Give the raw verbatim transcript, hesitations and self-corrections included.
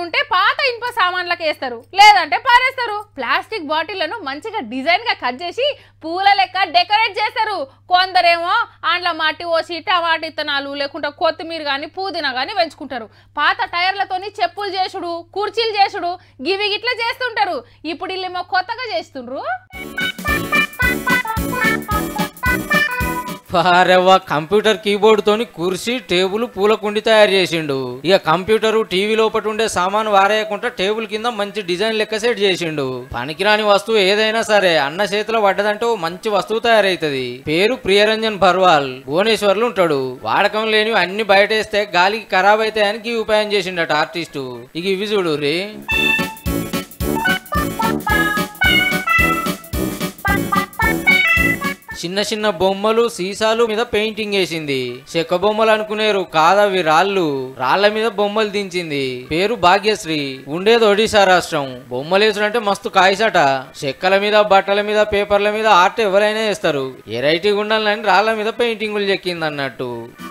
ఉంటే పాత ఇనుప సామాన్లకు వేస్తారు, లేదంటే పారేస్తారు. ప్లాస్టిక్ బాటిళ్లను మంచిగా డిజైన్ గా కట్ చేసి పూల లెక్క డెకరేట్ చేస్తారు. కొందరేమో ఆండ్ల మట్టి పోసి టమాటా ఇత్తనాలు లేకుంటే కొత్తిమీర కానీ పుదీనా కానీ పెంచుకుంటారు. పాత టైర్లతోని చెప్పులు చేసుడు, కుర్చీలు చేసుడు గివి గిట్లా చేస్తుంటారు. ఇప్పుడు వీళ్ళేమో కొత్తగా చేస్తుండ్రు. వారెవ్వ కంప్యూటర్ కీబోర్డ్ తోని కుర్చీ టేబుల్ పూల కుండి తయారు చేసిండు. ఇక కంప్యూటర్ టీవీ లోపల ఉండే సామాను వారేయకుండా టేబుల్ కింద మంచి డిజైన్ లెక్క సెట్ చేసిండు. పనికిరాని వస్తువు ఏదైనా సరే అన్న చేతిలో పడ్డదంటే మంచి వస్తువు తయారైతది. పేరు ప్రియరంజన్ బర్వాల్, భువనేశ్వర్లు ఉంటాడు. వాడకం లేనివి అన్ని బయటేస్తే గాలికి ఖరాబ్ అవుతాయని ఈ ఉపాయం చేసిండట ఆర్టిస్టు. ఇక ఇవి చూడు రీ. చిన్న చిన్న బొమ్మలు సీసాలు మీద పెయింటింగ్ వేసింది. చెక్క బొమ్మలు అనుకునేరు, కాదవి రాళ్ళు. రాళ్ల మీద బొమ్మలు దించింది. పేరు భాగ్యశ్రీ, ఉండేది ఒడిశా రాష్ట్రం. బొమ్మలేసుడంటే మస్తు కాయసట. చెక్కల మీద బట్టల మీద పేపర్ల మీద ఆర్ట్ ఎవరైనా వేస్తారు. ఎరైటీ ఉండాలని రాళ్ల మీద పెయింటింగులు చెక్కింది అన్నట్టు.